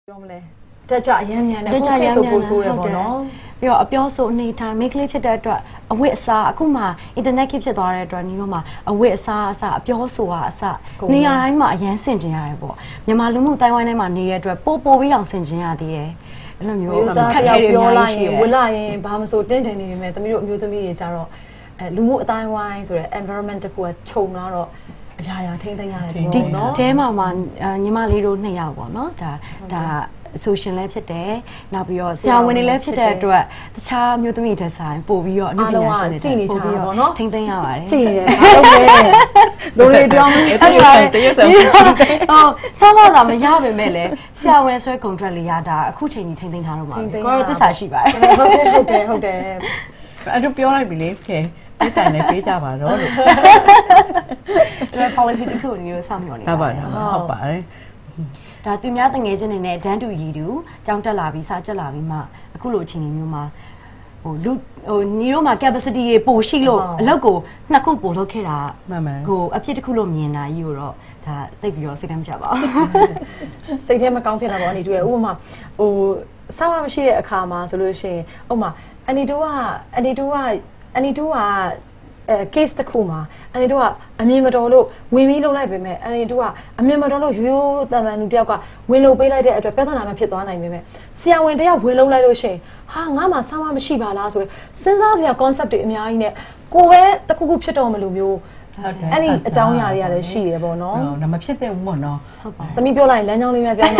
ပြောမလဲတက်ကြအရမ်းမြန်တယ်ကိုခေတ်ဆိုပို့ဆိုးတယ်ပေါ့နော်ပြီးတော့အပြောဆိုအနေထားမိန်းကလေးဖြစ်တဲ့အတွက်အဝတ်အစားအခုမှအင်တာနက်ခေတ်ဖြစ်သွားတဲ့အတွက်ညီတို့မှာအဝတ်အစားအစအပြောဆိုတာအစနေရာတိုင်းမှာအရန်ဆင်ကျင်ရတယ်ပေါ့မြန်မာလူမှုတိုင်းဝိုင်းထဲမှာနေတဲ့အတွက်ပို့ပြီးအောင်ဆင်ကျင်ရသေးတယ်အဲ့လိုမျိုးခက်ခဲပြောလိုက်ရင်ဝလာရင်ဘာမဆိုတင်းတယ်နေပေမဲ့သမီးတို့အမျိုးသမီးတွေကြတော့လူမှုအတိုင်းဝိုင်းဆိုတဲ့ environment တခုကခြုံလာတော့အရာရာထိမ့်သိမ်းရတယ်ပေါ့နော်တဲမှာညီမလေးတို့2ယောက်ပေါ့နော်ဒါsocial လည်းဖြစ်တယ်နောက်ပြီးတော့ဆရာဝန်တွေလည်းဖြစ်တဲ့အတွက်တခြားမျိုးသမီးတွေဆိုင်ပို့ပြီးတော့အမှုပညာရှင်တွေပို့ပြီးတော့ထိမ့်သိမ်းရပါတယ်ကြည့်နေတယ်ဟုတ်ကဲ့လူတွေပြောင်းနေတယ်တရဆောင်ဟုတ်ဆောင်းတော့မရပါပဲလေဆရာဝန်ဆွဲ contract လေးရတာအခုချိန်ကြီးထိမ့်သိမ်းထားတော့မှာကိုတော့သစ္စာရှိပါတယ်ဟုတ်တယ်အဲ့ဒါပြောလိုက်ပြီလေခင်အဲ့တန်လည်းပေးကြပါတော့လို့ဒါ policy တခုမျိုးစောင့်မျှော်နေပါတယ်ဟုတ်ပါတယ်ဒါသူများတငယ်ချင်းတွေနဲ့ဒန်းတူရီတူကြောင်းတက်လာပြီးစားကျက်လာပြီးမှအခုလိုအချိန်မျိုးမှာညီတို့မှာ capacity ရေပိုရှိလို့အလုပ်ကို2ခုပိုလုပ်ခဲ့တာမှန်ကိုအဖြစ်တစ်ခုလို့မြင်တာကြီးကိုတော့ဒါသိပြီးတော့စိတ်ထဲမချပါဘူးစိတ်ထဲမကောင်းဖြစ်တာပေါ့အနေတူရဲ့ဥပမာစားမမရှိတဲ့အခါမှာဆိုလို့ရှိရင်ဥပမာအနီတူကcase တစ်ခုမှာအန်တီတို့ကအမြင်မတော်လို့ဝင်ပြီးလုပ်လိုက်ပေမဲ့အန်တီတို့ကအမြင်မတော်လို့ရိုးတန်ပန်လူတယောက်ကဝင်လုပ်ပေးလိုက်တဲ့အတွက်ပြဿနာမဖြစ်သွားနိုင်ပေမဲ့ဆရာဝန်တယောက်ဝင်လုပ်လိုက်လို့ရှိရင်ဟာငါမှဆောင်းမရှိပါလားဆိုတော့စဉ်းစားစရာ concept တွေအများကြီးနဲ့ကိုပဲတခုခုဖြစ်တော်မလို့မျိုးအဲ့ဒီအကြောင်းအရာတွေကလည်းရှိတယ်ပေါ့နော်ဒါမဖြစ်တဲ့ဘူးပေါ့နော်ဟုတ်ပါသမီးပြောလိုက်ရင်လမ်းကြောင်းလေးများပြောင်းနေ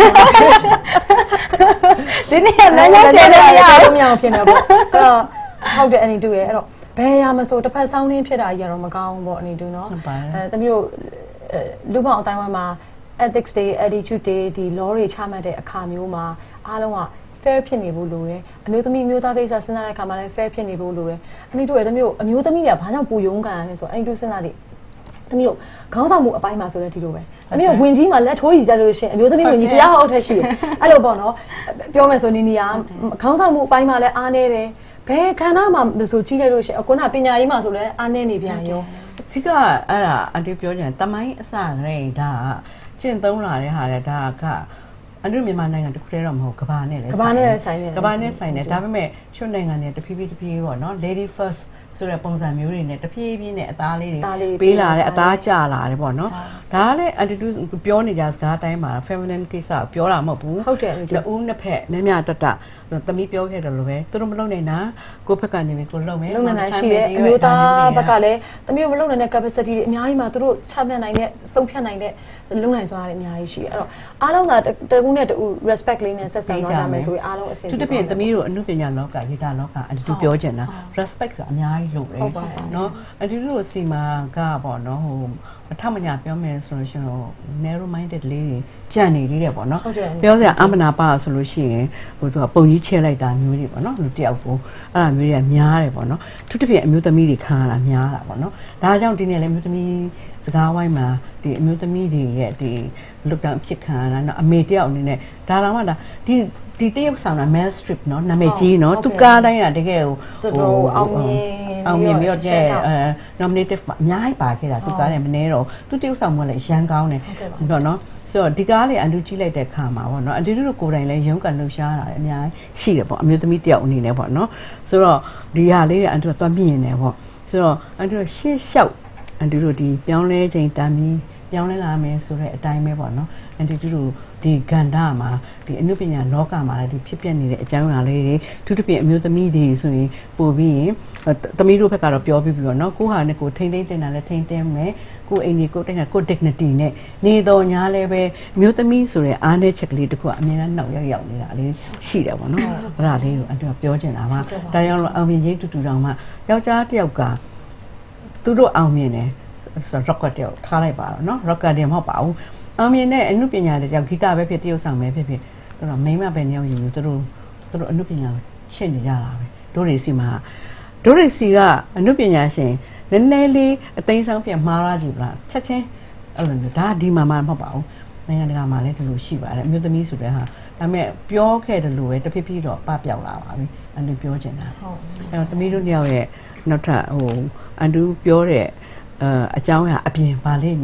ဒီနေ့လမ်းကြောင်းကျဲတယ်မရဘူးမရအောင်ဖြစ်နေပေါ့အဲ့တော့ဟုတ်တယ်အန်တီတို့ရဲ့အဲ့တော့ဘယ်ရမဆိုတစ်ဖက်ဆောင်းရင်းဖြစ်တာကြီးကတော့မကောင်းဘူးပေါ့အနေတူเนาะသမီးတို့လူ့ဘောင်အတိုင်းဝိုင်းမှာ ethics တွေ attitude တွေဒီ law တွေချမှတ်တဲ့အခါမျိုးမှာအားလုံးက fair ဖြစ်နေဖို့လိုတယ်အမျိုးသမီးမျိုးသားကိစ္စစဉ်းစားတဲ့အခါမှာလည်း fair ဖြစ်နေဖို့လိုတယ်အနီတို့ရဲ့သမီးတို့အမျိုးသမီးတွေကဘာကြောင့်ပူယုံခံရလဲဆိုတော့အနီတို့စဉ်းစားတယ်သမီးတို့ခေါင်းဆောင်မှုအပိုင်းမှာဆိုတဲ့ဒီလိုပဲသမီးတို့ဝင်ကြီးမှာလက်ချိုးကြီးကြလို့ရှိရင်အမျိုးသမီးဝင်ကြီးတရားဟောက်ထက်ရှိတယ်အဲ့လိုပေါ့နော်ပြောမယ်ဆိုနေနေရခေါင်းဆောင်မှုအပိုင်းမှာလည်းအားနေတယ်ဘယ်ခန္ဓာမှာဆိုကြည့်လိုက်လို့ရှိရင်အခုနပညာရေးမှာဆိုလဲအားနေနေပြန်ရောအဓိကအဲ့ဒါအန်တီပြောကြတယ်တမိုင်းအစကလေးဒါကျင့်သုံးလာတဲ့ဟာလေဒါကအန်တီမြန်မာနိုင်ငံတစ်ခုတည်းတော့မဟုတ်ကဘာနဲ့လည်းဆိုင်တယ်ကဘာနဲ့ဆိုင်တယ်ဒါပေမဲ့ကျွတ်နိုင်ငံတွေတဖြည်းဖြည်းပေါ့နော် lady first ဆိုတဲ့ပုံစံမျိုးတွေနဲ့တဖြည်းဖြည်းနဲ့အသားလေးတွေပေးလာတယ်အသားကျလာတယ်ပေါ့နော်ဒါကလည်းအန်တီတို့ပြောနေကြစကားတိုင်းမှာ feminine ကိစ္စပြောတာမဟုတ်ဘူးဟုတ်တယ်ဦးနှစ်ဖက်မြတ်တသမီးပြောခဲ့တယ်လို့ပဲသူတို့မလုပ်နိုင်တာကိုယ့်ဘက်ကနေကိုလုပ်မယ်လုပ်နိုင်ရှိတယ်အမျိုးသားဘက်ကလည်းသမီးတို့မလုပ်နိုင်တဲ့ capacity တွေအများကြီးမှာသူတို့ချမှတ်နိုင်တဲ့စုံဖြတ်နိုင်တဲ့လုပ်နိုင်စွမ်းတွေအများကြီးရှိတယ်အဲ့တော့အားလုံးကတကူနဲ့တူ respect လေးနဲ့ဆက်ဆံသွားကြမယ်ဆိုရင်အားလုံးအဆင်ပြေသူတပြည့်သမီးတို့အမှုပညာလောကရေးတာလောကအတူပြောချင်တာ respect ဆိုတာအများကြီးလို့ပဲเนาะအတူတို့စီမာကပေါ့เนาะဟိုအထမညာပြောမယ်ဆိုလို့ရှိရင် narrow minded လေးတွေကြံ့နေသေးတယ်ပေါ့နော်ပြောစရာအမနာပါဆိုလို့ရှိရင်ဟိုသူကပုံကြီးချဲလိုက်တာမျိုးတွေပေါ့နော်လူတယောက်ကိုအဲ့ဒါမျိုးတွေကများတယ်ပေါ့နော်သူတစ်ပြည့်အမျိုးသမီးတွေခံရတာများတာပေါ့နော်ဒါကြောင့်ဒီနေ့လည်းအမျိုးသမီးစကားဝိုင်းမှာဒီအမျိုးသမီးတွေရဲ့ဒီ lockdown ဖြစ်ခံရတာเนาะအမေတယောက်အနေနဲ့ဒါတော့မှဒါဒီတရုတ်ဆောင်တာ mail strip เนาะနာမည်ကြီးเนาะသူကားတိုင်းကတကယ်ဟိုအောင်မြင်ပြီးတော့nominative အများကြီးပါခဲ့တာသူကားလည်းမနေတော့သူတရုတ်ဆောင်မှလည်းရန်ကောင်းတယ်ဟုတ်တော့เนาะဆိုတော့ဒီကားလေးအန်တူကြည့်လိုက်တဲ့ခါမှာပေါ့နော်အန်တူတို့ကိုယ်တိုင်လည်းရုန်းကန်လှူရှားတာလည်းအများကြီးရှိတယ်ပေါ့အမျိုးသမီးတယောက်အနေနဲ့ပေါ့နော်ဆိုတော့ဒီဟာလေးအန်တူကတွန်းမြင်နေပေါ့ဆိုတော့အန်တူရှေ့လျှောက်အန်တူတို့ဒီပြောင်းလဲချိန်တမ်းပြီးပြောင်းလဲလာမယ်ဆိုတဲ့အတိုင်းပဲပေါ့နော်အန်တူတို့ဒီကန္တာမှာဒီအနုပညာလောကမှာလည်းဒီဖြစ်ပျက်နေတဲ့အကြောင်းအရာလေးတွေသူတပြည့်အမျိုးသမီးတွေဆိုရင်ပို့ပြီးရင်သမီးတို့ဘက်ကတော့ပြောပြီးတော့เนาะကိုဟာနဲ့ကိုထိမ့်သိမ့်တင်တာလည်းထိမ့်သိမ့်မယ်ကိုအိမ်ကြီးကိုတိုင်ကကို dignity နဲ့နေတော်ညာလည်းပဲမျိုးသမီးဆိုတဲ့အားနည်းချက်ကလေးတခုအမြဲတမ်းနှောက်ရောက်နေတာလေးရှိတယ်ပေါ့နော်အဲ့ဒါလေးကိုအတူပြောချင်တာပါဒါကြောင့်လို့အောင်မြင်ချင်းတူတောင်မှယောက်ျားတစ်ယောက်ကသူတို့အောင်မြင်တယ် rocket တယောက်ထားလိုက်ပါတော့เนาะ rocket တယ်မဟုတ်ပါဘူးအောင်မြင်တဲ့အမှုပညာတွေကြောင့်ဂီတပဲဖြစ်တရုပ်ဆောင်ပဲဖြစ်သူတို့မိန်းမပဲနေအောင်ယူသူတို့အမှုပညာရှင်းနေကြတာပဲတို့တွေစီကအမှုပညာရှင်နည်းနည်းလေးအသိမ်းဆောင်ပြမှားရကြည့်လားချက်ချင်းအဲ့လိုမျိုးဒါဒီမှာမဟုတ်ပါဘူးနိုင်ငံတကာမှာလည်းဒီလိုရှိပါတယ်အမျိုးသမီးဆိုတဲ့ဟာဒါပေမဲ့ပြောခဲ့တယ်လို့ပဲတဖြည်းဖြည်းတော့ပပျောက်လာပါပြီအန်တူပြောချင်တာဟုတ်အဲ့တော့သမီးတို့တယောက်ရဲ့နောက်ထပ်ဟိုအန်တူပြောတဲ့အကြောင်းအရာအပြင်ပါလိမ့်များ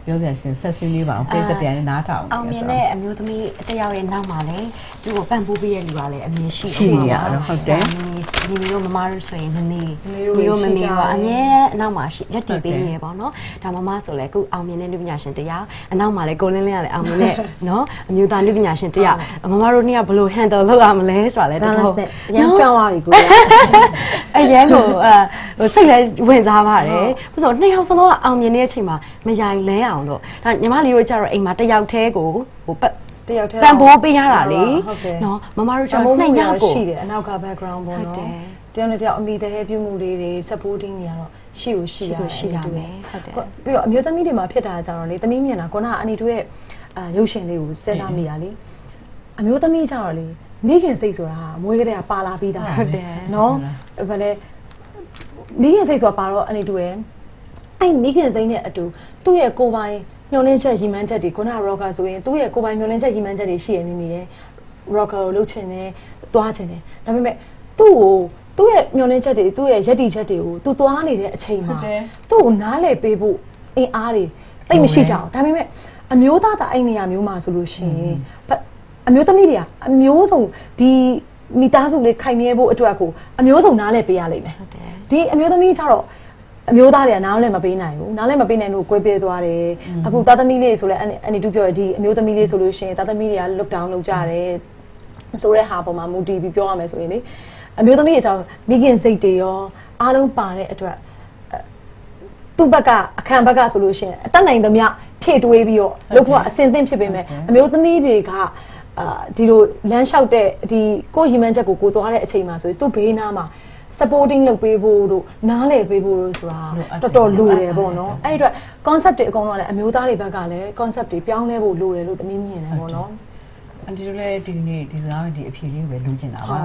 ပြောစရာရှင်ဆက်ဆွေးနွေးပါအောင်ပြည်သက်တရားနဲ့နားထောင်အောင်မြင်တဲ့အမျိုးသမီးတယောက်ရဲ့နောက်မှာလည်းသူ့ကိုပံ့ပိုးပေးရလူကလည်းအမြင်ရှိရတော့ဟုတ်တယ်ညီမျိုးမမတို့ဆိုရင်မမေမျိုးမမေကအမြဲအနောက်မှာရှိရက်တည်ပေးနေရပေါ့နော်ဒါမမဆိုလဲခုအောင်မြင်တဲ့လူပညာရှင်တယောက်အနောက်မှာလည်းကိုလင်းလင်းကလည်းအောင်မြင်တဲ့နော်အမျိုးသားလူပညာရှင်တယောက်မမတို့နေ့ကဘယ်လို handle လုပ်ရမလဲဆိုတာလဲတော်တော်ရမ်းကြောက်ပါပြီကိုအရန်ကိုစိတ်လည်းဝင်စားပါတယ်ဘာလို့နှစ်ယောက်စလုံးကအောင်မြင်တဲ့အချိန်မှာမယိုင်လဲအောင်လို့ဒါညီမလေးတို့ကြတော့အိမ်မှာတယောက်တည်းကိုတယောက်တည်းပံ့ပိုးပေးရတာလေနော်မမတို့ကြတော့နှစ်ယောက်ကိုရှိတယ်အနောက်က background ပေါ့နော်တယောက်နဲ့တယောက်အမိတဟဲပြုမှုလေးတွေ supporting နေရတော့ရှိရမယ်ဟုတ်တယ်ပြီးတော့အမျိုးသမီးတွေမှာဖြစ်တာကြတော့လေသမီးမြင်တာကောနာအနီတို့ရဲ့ရုပ်ရှင်လေးကိုစဉ်းစားမိရလေအမျိုးသမီးကြတော့လေမိခင်စိတ်ဆိုတာမွေးကလေးကပါလာပြီးသားဟုတ်တယ်နော်ဘာလဲမိခင်စိတ်ဆိုတာပါတော့အနီတို့ရဲ့အဲ့မိခင်စိတ်နဲ့အတူသူ့ရဲ့ကိုယ်ပိုင်မျောလင်းချက်ရီမန်းချက်တွေခုန rocker ဆိုရင်သူ့ရဲ့ကိုယ်ပိုင်မျောလင်းချက်ရီမန်းချက်တွေရှိရနေတယ် rocker ကိုလှုပ်ချင်တယ်သွားချင်တယ်ဒါပေမဲ့သူ့ရဲ့မျောလင်းချက်တွေသူ့ရဲ့ယက်တီချက်တွေကိုသူသွားနေတဲ့အချိန်မှာသူ့ကိုနားလည်ပေးဖို့အင်အားတွေသိမရှိကြအောင်ဒါပေမဲ့အမျိုးသားတာအဲ့နေရာမျိုးမှာဆိုလို့ရှိရင်အမျိုးသမီးတွေကအမျိုးစုံဒီမိသားစုလေးခိုင်မြဲဖို့အတွက်ကိုအမျိုးစုံနားလည်ပေးရလိမ့်မယ်ဒီအမျိုးသမီးကျတော့အမျိုးသားတွေကနားလည်းမပေးနိုင်ဘူးနားလည်းမပေးနိုင်လို့ကွဲပြဲသွားတယ်အခုသားသမီးလေးဆိုလဲအနီတူပြောရဒီအမျိုးသမီးလေးဆိုလို့ရှိရင်သားသမီးတွေက look down လုပ်ကြတယ်ဆိုတဲ့ဟာပေါ်မှာမူတည်ပြီးပြောရမယ်ဆိုရင်လေအမျိုးသမီးတွေကြောင့်မိခင်စိတ်တွေရောအားလုံးပါတဲ့အတွက်သူ့ဘက်ကအခန့်ဘက်ကဆိုလို့ရှိရင်အတတ်နိုင်သမျှဖြည့်တွေးပြီးတော့လုပ်ဖို့အစင်သင့်ဖြစ်ပေမဲ့အမျိုးသမီးတွေကဒီလိုလမ်းလျှောက်တဲ့ဒီကိုရီမန်းချက်ကိုသွားတဲ့အချိန်မှာဆိုရင်သူ့ဘေးနားမှာsupporting လုပ်ပေးဖို့တို့နားလည်ပေးဖို့တို့ဆိုတာတော်တော်လိုတယ်ပေါ့နော်အဲ့အတွက် concept တွေအကုန်လုံးလည်းအမျိုးသားတွေဘက်ကလည်း concept တွေပြောင်းလဲဖို့လိုတယ်လို့သမီးမြင်တယ်ပေါ့နော်အန်တီတို့လည်းဒီနေ့ဒီစားဒီအဖြေလေးပဲလိုချင်တာပါ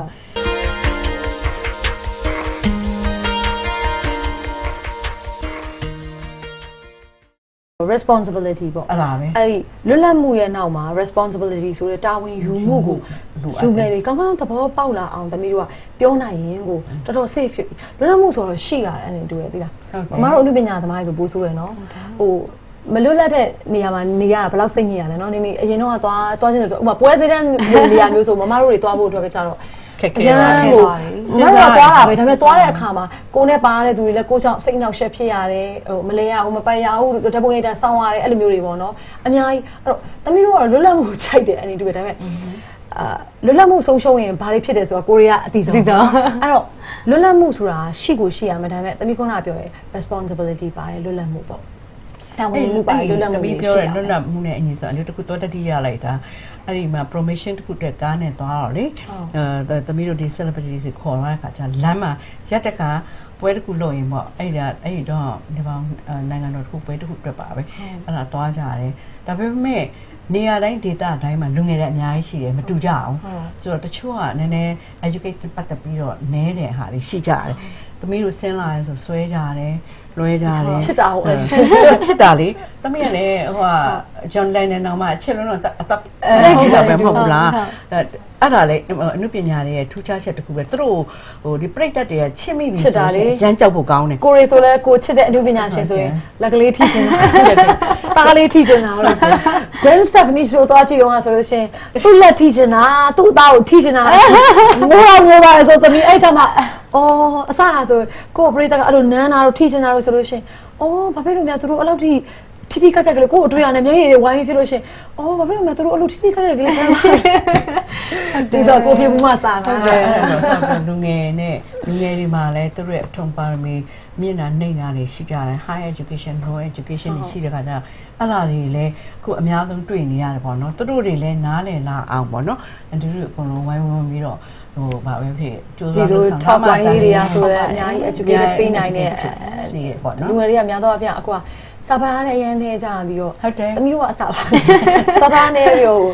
responsibility ပေါ့အဲ့ဒါပဲအဲ့ဒီလွတ်လပ်မှုရဲ့နောက်မှာ responsibility ဆိုတဲ့တာဝန်ယူမှုကိုလူငယ်တွေကောင်းကောင်းသဘောပေါက်လာအောင်တမီးတို့ကပြောနိုင်ရင်ကိုတော်တော် safe ဖြစ်လွတ်လပ်မှုဆိုတော့ရှိရတယ်အဲ့ဒီတူရဲ့သိလားအမတို့အနုပညာသမားတွေဆိုပိုးဆိုးတယ်နော်ဟိုမလွတ်လပ်တဲ့နေရာမှာနေရတာဘယ်လောက်စိတ်ညစ်ရလဲနော်နေအရင်တော့သွားချင်းဆိုဥပမာပွဲစည်းတဲ့နေရာမျိုးဆိုမမတို့တွေသွားဖို့အတွက်ကြတော့ခက်ခဲပါကိုစဉ်းစားသွားတာပဲဒါပေမဲ့သွားတဲ့အခါမှာကိုနဲ့ပါတဲ့သူတွေလည်းကိုကြောင့်စိတ်နှောက်ယှက်ဖြစ်ရတယ်ဟိုမလဲရဘူးမပတ်ရဘူးဓာတ်ပုံရိပ်တာစောင်းရတယ်အဲ့လိုမျိုးတွေပေါ့နော်အများကြီးအဲ့တော့တမီးတို့ကတော့လွတ်လပ်မှုချိန်တယ်အဲ့ဒီတူပဲဒါပေမဲ့လွတ်လပ်မှုဆုံးရှုံးရင်ဘာတွေဖြစ်တယ်ဆိုတာကိုရီးယားအတိဆုံးအဲ့တော့လွတ်လပ်မှုဆိုတာရှိကိုရှိရမယ်ဒါပေမဲ့တမီးခုနကပြောရဲ responsibility ပါတယ်လွတ်လပ်မှုပေါ့တာဝန်မှုပါတယ်လွတ်လပ်မှုပြောရဲလွတ်လပ်မှုနဲ့အညီဆိုအတူတခုတော့တတိယလိုက်တာအဲ့ဒီမှာ promotion တခုတက်ကားနဲ့သွားတော့လေသမီးတို့ဒီ celebrity တွေခေါ်လာတဲ့ခါကျလမ်းမှာရက်တခါပွဲတစ်ခုလုပ်ရင်ပေါ့အဲ့တော့ဒီပေါင်းနိုင်ငံတော်တစ်ခုပွဲတစ်ခုတွေ့ပါပဲအဲ့ဒါသွားကြတယ်ဒါပေမဲ့နေရာတိုင်း data တိုင်းမှာလူငယ်တဲ့အများကြီးရှိတယ်မတူကြအောင်ဆိုတော့တချို့ကနည်းနည်း education ပတ်သက်ပြီးတော့နည်းတဲ့ဟာတွေရှိကြတယ်သမီးတို့ဆင်းလာရဲဆိုဆွဲကြတယ်လွဲကြတယ်ချစ်တာဟုတ်ချစ်တာလေသမီးကလည်းဟိုကဂျွန်လိုင်းနဲ့နောက်မှအချစ်လုံးတော့အသက်ကြီးတာပဲမဟုတ်ဘူးလားအဲ့ဒါလေအနုပညာတွေရဲ့ထူးခြားချက်တစ်ခုပဲသူတို့ဟိုဒီပြိတ္တတွေကချစ်မိပြီချစ်တာလေရမ်းကြောက်ဖို့ကောင်းတယ်ကိုရီဆိုလဲကိုချစ်တဲ့အနုပညာရှင်ဆိုရင်လက်ကလေးထိချင်တာတားလေးထိချင်တာဟုတ်လား Gwen Stefani ဆိုတော့ကြည့်တော့ဆိုလို့ရှင်သူ့လက်ထိချင်တာသူ့အသားကိုထိချင်တာငိုပါဆိုသမီးအဲ့ထမှာအော်အစားဆိုကိုပရိသတ်ကအဲ့လိုနန်းတာတို့ထိချင်တာတို့ဆိုလို့ရှင်အော်ဘာဖြစ်လို့များသူတို့အဲ့လောက်ထိထိကက်ကလေးကိုအတွေ့ရနဲ့မျက်ရည်တွေဝိုင်းပြီးဖြစ်လို့ရှင်အော်ဘာဖြစ်လို့များသူတို့အဲ့လိုထိကက်ကလေးခံဒီဆိုကိုဖြစ်မှုမှစားတာလူငယ်တွေမှာလည်းသူတို့ရဲ့အထုံပါရမီမျက်နှာနှိမ့်တာတွေရှိကြတယ် high education low education တွေရှိတဲ့ခါကျအဲ့လာတွေလည်းအခုအများဆုံးတွေ့နေရတယ်ပေါ့နော်သူတို့တွေလည်းနားလည်လာအောင်ပေါ့နော်အတူတူအကုန်လုံးဝိုင်းဝန်းပြီးတော့ဟိုဗာပဲဖြစ်ကြိုးစားလို့ဆောင်ပါတာတွေဆိုတော့အများကြီး education ပေးနိုင်တဲ့စီပေါ့နော်လူငယ်တွေကများတော့အပြအခုကစာပါနဲ့ရန်နေကြပြီးတော့ဟုတ်တယ်သမီးတို့ကအစာပါစာပါနဲ့ပြီးတော့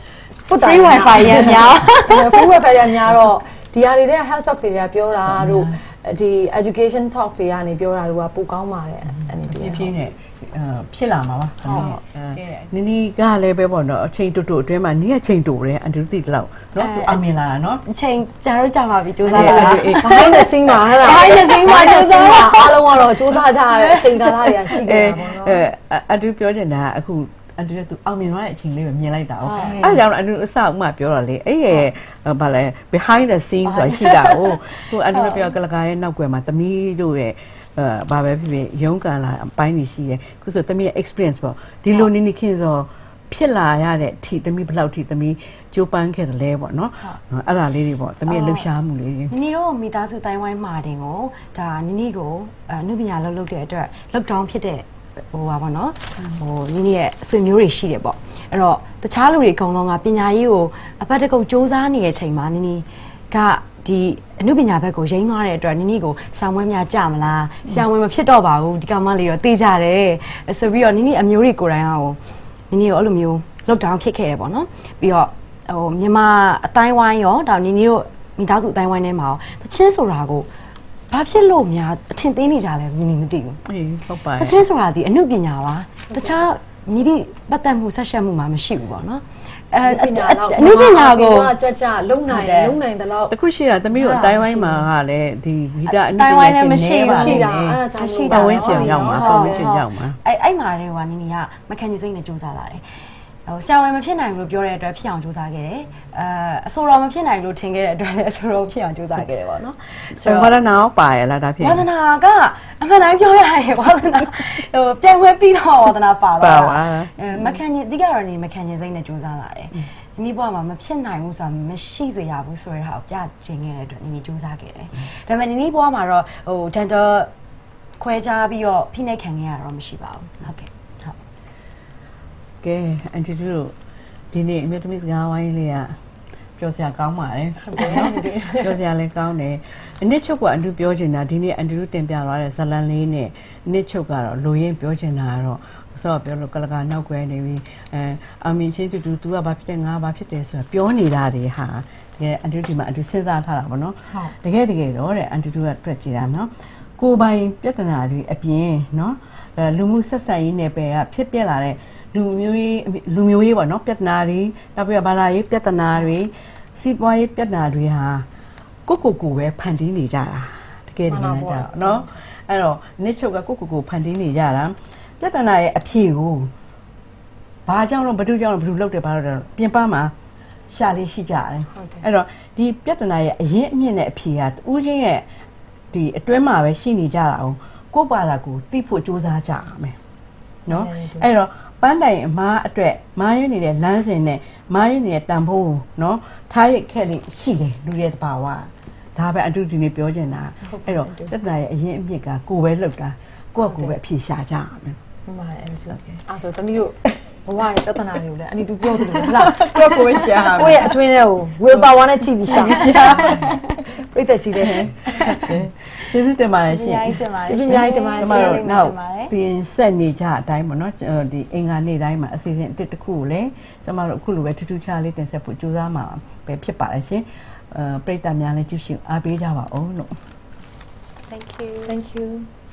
free wifi ရန်များ free wifi ရန်များတော့ဒီဟာတွေတဲ့ health talk တွေကပြောတာတို့ဒီ education talk တွေကနေပြောတာတို့ကပိုကောင်းပါတယ်အဲ့ဒီပြင်းနဲ့ဖြစ်လာမှာပါနီနီကလည်းပဲပေါ့နော်အချိန်တူအတွင်းမှာနီးအချိန်တူတယ်အန်တူသိတော့နော်သူအောင်မြင်လာတာနော်အချိန်ကြာတော့ကြာပါပြီစူးစမ်းတာ Behind the scene မှာဟဲ့လား Behind the scene မှာစူးစမ်းတာအားလုံးကတော့စူးစမ်းကြရတဲ့အချိန်ကာလတွေကရှိနေတာပေါ့နော်အန်တူပြောချင်တာအခုအန်တူကသူအောင်မြင်သွားတဲ့အချိန်လေးပဲမြင်လိုက်တာဟုတ်အဲ့ဒါကြောင့်အန်တူအစဥမာပြောတော့လေအဲ့ရဲ့ဗာလဲ behind the scene ဆိုတာရှိတာဟုတ်သူအန်တူပြောကလကာရဲ့နောက်ွယ်မှာသမီးတို့ရဲ့ဘာပဲဖြစ်ဖြစ်ရုန်းကန်လာအပိုင်းကြီးရှိတယ်ခုဆိုသမီးရဲ့ experience ပေါ့ဒီလိုနေနေခင်ဆိုဖြစ်လာရတဲ့အထိသမီးဘယ်လောက်ထိသမီးကြိုးပမ်းခဲ့တယ်လဲပေါ့နော်အဲ့ဒါလေးတွေပေါ့သမီးရဲ့လှူရှားမှုလေးတွေနီနီတို့မိသားစုတိုင်းဝိုင်းမှာတင်ကိုဒါနီနီကိုအနုပညာလုပ်တဲ့အတွက် lockdown ဖြစ်တဲ့ဟိုပါပေါ့နော်ဟိုနီနီရဲ့ဆွေမျိုးတွေရှိတယ်ပေါ့အဲ့တော့တခြားလူတွေအကုန်လုံးကပညာရေးကိုအပတ်တကုတ်စူးစမ်းနေတဲ့ချိန်မှာနီနီကဒီအနုပညာဘက်ကိုရိမ့်သွားတဲ့အတွက်နီနီကိုဆောင်းဝဲများကြမလားဆရာဝန်မဖြစ်တော့ပါဘူးဒီကောင်မလေးတော့တေးကြတယ်ဆိုပြီးတော့နီနီအမျိုးတွေကိုယ်တိုင်အောင်နီနီကိုအဲ့လိုမျိုး lockdown ဖြစ်ခဲ့တယ်ပေါ့နော်ပြီးတော့ဟိုမြန်မာအတိုင်းဝိုင်းရောဒါနီနီတို့မိသားစုအတိုင်းဝိုင်းထဲမှာရောတချင်းဆိုတာကိုဘာဖြစ်လို့များအထင်သေးနေကြလဲနီနီမသိဘူးအေးဟုတ်ပါတချင်းဆိုတာဒီအနုပညာပါတခြားမိဒီပတ်သက်မှုဆက်ရှက်မှုမှာမရှိဘူးပေါ့နော်အနုပညာကိုကြလုံနိုင်တယ်လို့တခုရှိတာသမီးတို့အတိုင်းဝိုင်းမှာကလည်းဒီဂီတအနုပညာရှင်မရှိတာအဲ့ဒါကြောင့်ရှိတာဝင်ကျင်ရောက်မှာပုံဝင်ကျင်ရောက်မှာအဲ့မှာတွေကနီနီကမကန်ကြီးစိမ့်နဲ့စူးစမ်းလာတယ်ဟိုဆရာဝန်မဖြစ်နိုင်ဘူးလို့ပြောတဲ့အတွက်ဖြစ်အောင်စူးစမ်းခဲ့တယ်အဆိုတော်မဖြစ်နိုင်လို့ထင်ခဲ့တဲ့အတွက်လည်းအဆိုတော်ဖြစ်အောင်စူးစမ်းခဲ့တယ်ပေါ့နော်ဆိုတော့ဝါဒနာရောပါရလားဒါဖြစ်ဝါဒနာကအမှန်တိုင်းပြောရရင်ဝါဒနာဟိုပြန်ဝဲပြီးတော့ဝါဒနာပါလာမကန်ကြီးအဓိကတော့နေမကန်ကြီးစိမ့်နဲ့စူးစမ်းလာတယ်နီးဘွားမှာမဖြစ်နိုင်ဘူးဆိုတာမရှိစေရဘူးဆိုတဲ့ဟာကိုပြကျင်ခဲ့တဲ့အတွက်နီးစူးစမ်းခဲ့တယ်ဒါပေမဲ့နီးဘွားမှာတော့ဟို dental ခွဲခြားပြီးတော့ဖိနှိပ်ခံခဲ့ရတော့မရှိပါဘူးဟုတ်ကဲ့ကဲအန်တီတို့ဒီနေ့အမြတ်သမီးစကားဝိုင်းလေးကပြောစရာကောင်းပါတယ်ဟုတ်ကဲ့ပြောစရာလည်းကောင်းတယ်အနစ်ချုပ်ကအန်တီပြောချင်တာဒီနေ့အန်တီတို့တင်ပြသွားတဲ့ဇလန်လေးနဲ့အနစ်ချုပ်ကတော့လူရင်းပြောချင်တာကတော့ဆိုတော့ပြောလို့ကလကာနောက်ကွယ်နေပြီအမင်းချင်းတူကဘာဖြစ်တယ်ငါဘာဖြစ်တယ်ဆိုတာပြောနေတာတွေဟာတကယ်အန်တီဒီမှာအန်တီစဉ်းစားထားတာပေါ့နော်တကယ်တော့တဲ့အန်တီတို့ကတွေ့ကြည့်တာနော်ကိုယ်ပိုင်ပြဿနာတွေအပြင်နော်လူမှုဆက်ဆံရေးနယ်ပယ်ကဖြစ်ပြလာတဲ့လူမျိုးရေးပေါ့နော်ပြဿနာတွေနောက်ပြီးတော့ဘာသာရေးပြဿနာတွေစီးပွားရေးပြဿနာတွေဟာကိုပဲဖန်တီးနေကြတာတကယ်ကြတော့နော်အဲ့တော့နှစ်ချုပ်ကကိုဖန်တီးနေကြတာပြဿနာရဲ့အဖြေကိုဘာကြောင့်လို့ဘယ်သူကြောင့်လို့ဘယ်သူလုပ်တယ်ဘာလို့လဲပြင်ပမှာရှာလေးရှိကြတယ်အဲ့တော့ဒီပြဿနာရဲ့အရင်အမြင့်နဲ့အဖြေကတူးချင်းရဲ့ဒီအတွင်းမှာပဲရှိနေကြတာအောင်ကိုယ့်ဘာသာကိုသိဖို့ကြိုးစားကြရမယ်နော်အဲ့တော့ပန်းတိုင်အမားအတွက်မားရွနေတဲ့လမ်းစဉ်နဲ့မားရွနေတဲ့တန်ဖိုးနော်ထားရခက်လေးရှိတယ်လူရဲ့တဘာဝဒါပဲအတူဒီနေ့ပြောချင်တာအဲ့တော့ပြဿနာရဲ့အရင်အမြစ်ကကိုယ်ပဲလှုပ်တာကိုယ့်ပဲအဖြေရှာကြရမယ်မှန်ပါတယ်အဲ့ဆိုသမီးတို့ဘဝရဲ့ပြဿနာတွေကိုလည်းအနီတူပြောသလိုဟုတ်လားပြောကိုရှာကိုယ့်ရဲ့အတွင်းထဲကိုဝေပါဝါနဲ့ကြည့်ပြီးရှာပြိတ္တကြည့်တယ်ကျေးဇူးတင်ပါတယ်ရှင်ကျေးဇူးအများကြီးတင်ပါတယ်ရှင်နောက်ပြင်ဆက်နေကြအတိုင်းပေါ့နော်ဒီအင်္ဂါနေ့တိုင်းမှာအစီအစဉ်အတစ်တစ်ခုကိုလည်းကျမတို့အခုလိုပဲထူးထူးခြားလေးတင်ဆက်ဖို့ကြိုးစားမှာပဲဖြစ်ပါတယ်ရှင်ပရိသတ်များလည်းကြည့်ရှုအားပေးကြပါဦးလို့ Thank you Thank you